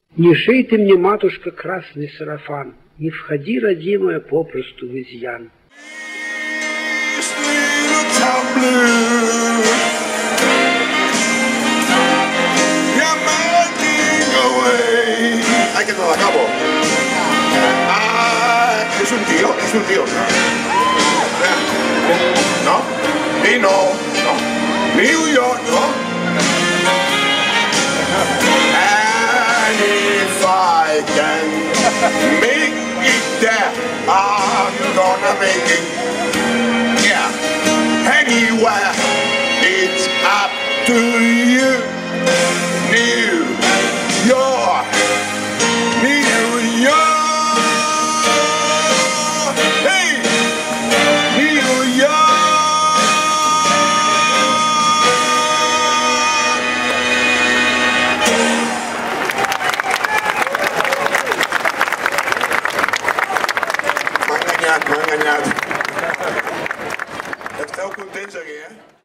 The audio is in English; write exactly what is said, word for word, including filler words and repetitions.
Не шей ты мне, матушка, красный сарафан, не входи, родимая, попросту в изъян. Hay que no la acabo. Ah, es un tío, es un tío. No, y no, no. New York, no. And if I can make it there, I'm gonna make it. Yeah, anywhere, it's up to you. New York, New York, hey, New York. M'ha enganyat, m'ha enganyat. Esteu contents aquí, eh?